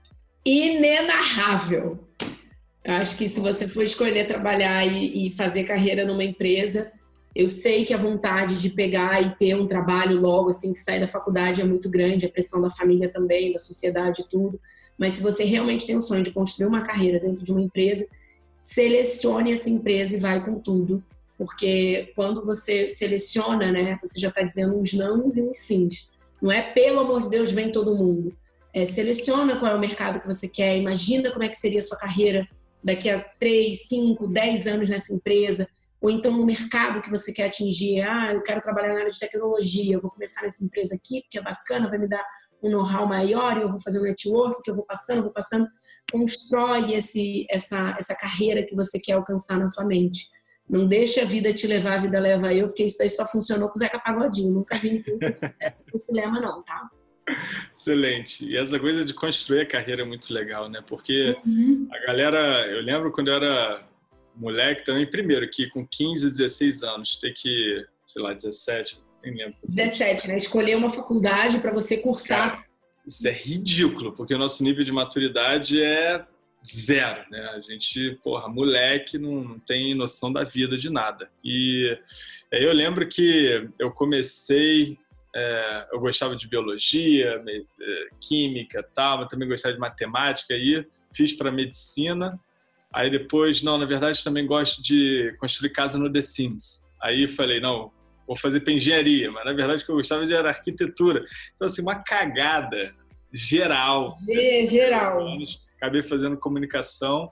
inenarrável. Eu acho que se você for escolher trabalhar e fazer carreira numa empresa, eu sei que a vontade de pegar e ter um trabalho logo assim que sai da faculdade é muito grande, a pressão da família também, da sociedade e tudo. Mas se você realmente tem o sonho de construir uma carreira dentro de uma empresa, selecione essa empresa e vai com tudo. Porque quando você seleciona, né, você já está dizendo uns não e uns sims. Não é, pelo amor de Deus, vem todo mundo. Seleciona qual é o mercado que você quer, imagina como é que seria a sua carreira daqui a 3, 5, 10 anos nessa empresa, ou então no mercado que você quer atingir. Eu quero trabalhar na área de tecnologia, eu vou começar nessa empresa aqui, porque é bacana, vai me dar um know-how maior, eu vou fazer um network, que eu vou passando. Constrói essa carreira que você quer alcançar na sua mente. Não deixa a vida te levar, a vida leva eu, porque isso daí só funcionou com o Zeca Pagodinho. Nunca vi ninguém ter sucesso com esse lema, não, tá? Excelente. E essa coisa de construir a carreira é muito legal, né? Porque a galera... Eu lembro quando eu era moleque também, primeiro, que com 15, 16 anos, ter que, sei lá, 17, nem lembro. 17, né? Escolher uma faculdade para você cursar. Cara, isso é ridículo, porque o nosso nível de maturidade é zero, né? A gente, porra, moleque, não tem noção da vida de nada. E aí eu lembro que eu comecei, eu gostava de biologia, química, tal, mas também gostava de matemática, aí fiz para medicina. Aí depois, não, na verdade também gosto de construir casa no The Sims. Aí falei, não, vou fazer para engenharia, mas na verdade o que eu gostava era arquitetura. Então, assim, uma cagada geral. Geral. Acabei fazendo comunicação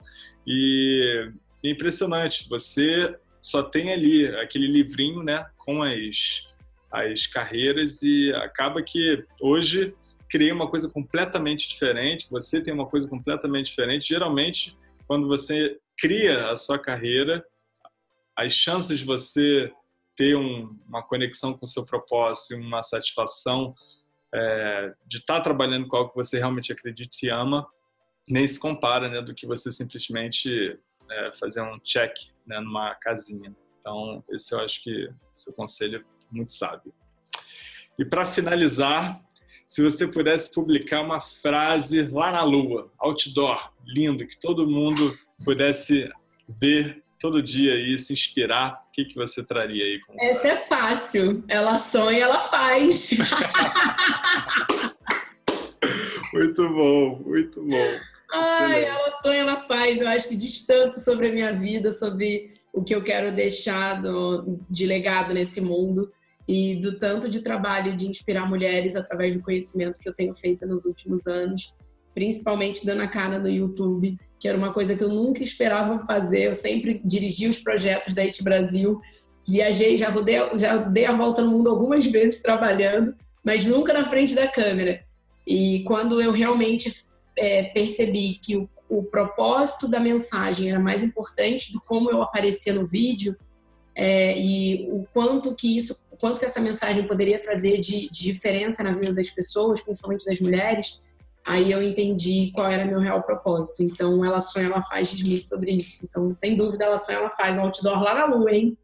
E é impressionante, você só tem ali aquele livrinho, né, com as carreiras e acaba que hoje criei uma coisa completamente diferente, você tem uma coisa completamente diferente. Geralmente, quando você cria a sua carreira, as chances de você ter uma conexão com o seu propósito e uma satisfação de estar trabalhando com algo que você realmente acredita e ama, nem se compara, né, do que você simplesmente fazer um check, né, numa casinha. Então, esse eu acho que seu conselho é muito sábio. E para finalizar, se você pudesse publicar uma frase lá na Lua, outdoor, lindo, que todo mundo pudesse ver todo dia e se inspirar, o que você traria aí? Essa é fácil. Ela sonha, ela faz. Muito bom, muito bom. Ai, ela sonha, ela faz. Eu acho que diz tanto sobre a minha vida, sobre o que eu quero deixar de legado nesse mundo e do tanto de trabalho de inspirar mulheres através do conhecimento que eu tenho feito nos últimos anos, principalmente dando a cara no YouTube, que era uma coisa que eu nunca esperava fazer. Eu sempre dirigi os projetos da IT Brasil, viajei, já dei a volta no mundo algumas vezes trabalhando, mas nunca na frente da câmera. E quando eu realmente percebi que o propósito da mensagem era mais importante do como eu aparecia no vídeo, e o quanto que essa mensagem poderia trazer de diferença na vida das pessoas, principalmente das mulheres, aí eu entendi qual era meu real propósito. Então, Ela Sonha, Ela Faz, diz muito sobre isso. Então, sem dúvida, Ela Sonha, Ela Faz. Um outdoor lá na Lua, hein?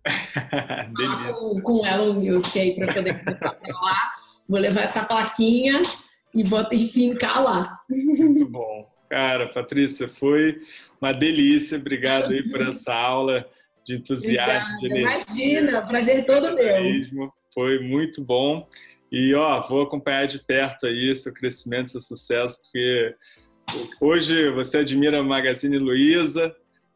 com o Elon Musk aí, para poder colocar pra lá. Vou levar essa plaquinha e fincar lá. Muito bom. Cara, Patrícia, foi uma delícia. Obrigado aí por essa aula de entusiasmo, de energia. Imagina, prazer todo meu. Foi muito bom. E, vou acompanhar de perto aí seu crescimento, seu sucesso, porque hoje você admira a Magazine Luiza,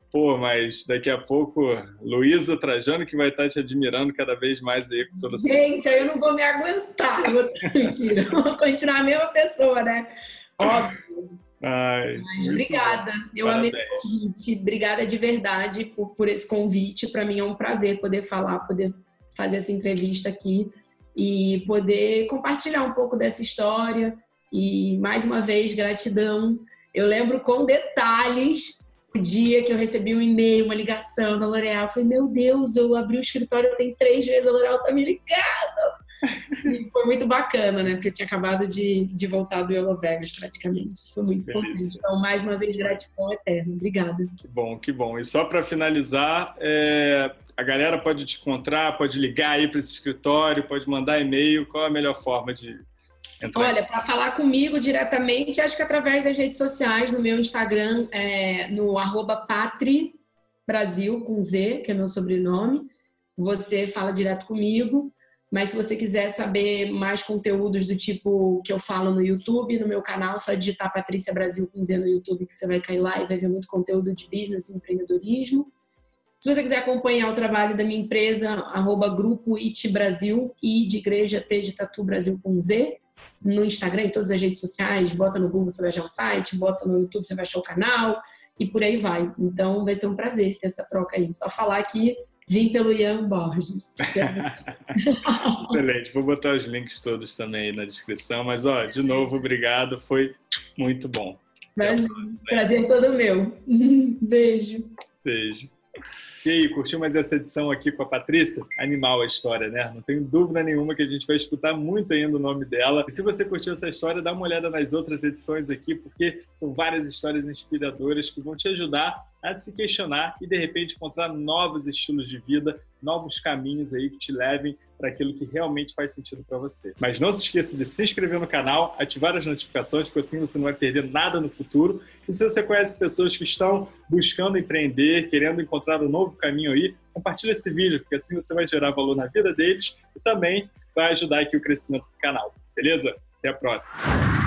mas daqui a pouco Luiza Trajano que vai estar te admirando cada vez mais aí com toda a sua... Gente, aí eu não vou me aguentar. Mentira, vou continuar a mesma pessoa, né? Óbvio. Mas obrigada. Eu amei o convite. Obrigada de verdade por esse convite. Para mim é um prazer poder falar, poder fazer essa entrevista aqui e poder compartilhar um pouco dessa história. E, mais uma vez, gratidão. Eu lembro com detalhes o dia que eu recebi um e-mail, uma ligação da L'Oréal. Eu falei, meu Deus, eu abri o escritório, tem 3 vezes a L'Oréal tá me ligando. E foi muito bacana, né? Porque eu tinha acabado de voltar do Yellow Vegas, praticamente. Foi muito importante. Então, mais uma vez, gratidão eterna. Obrigada. Que bom, que bom. E só para finalizar, a galera pode te encontrar, pode ligar aí para esse escritório, pode mandar e-mail. Qual é a melhor forma de entrar? Olha, para falar comigo diretamente, acho que através das redes sociais, no meu Instagram, no @patribrasil, com Z, que é meu sobrenome. Você fala direto comigo. Mas se você quiser saber mais conteúdos do tipo que eu falo no YouTube, no meu canal, só digitar Patrícia Brasil com Z no YouTube, que você vai cair lá e vai ver muito conteúdo de business e empreendedorismo. Se você quiser acompanhar o trabalho da minha empresa, @Grupo IT Brasil, I de igreja, T de tatu, Brasil com Z, no Instagram, em todas as redes sociais, bota no Google, você vai achar o site, bota no YouTube, você vai achar o canal, e por aí vai. Então vai ser um prazer ter essa troca aí. Só falar que vim pelo Ian Borges. Excelente. Vou botar os links todos também aí na descrição. Mas, de novo, obrigado. Foi muito bom. Prazer todo meu. Beijo. Beijo. E aí, curtiu mais essa edição aqui com a Patrícia? Animal a história, né? Não tenho dúvida nenhuma que a gente vai escutar muito ainda o nome dela. E se você curtiu essa história, dá uma olhada nas outras edições aqui, porque são várias histórias inspiradoras que vão te ajudar a se questionar e, de repente, encontrar novos estilos de vida, novos caminhos aí que te levem para aquilo que realmente faz sentido para você. Mas não se esqueça de se inscrever no canal, ativar as notificações, porque assim você não vai perder nada no futuro. E se você conhece pessoas que estão buscando empreender, querendo encontrar um novo caminho aí, compartilha esse vídeo, porque assim você vai gerar valor na vida deles e também vai ajudar aqui o crescimento do canal. Beleza? Até a próxima!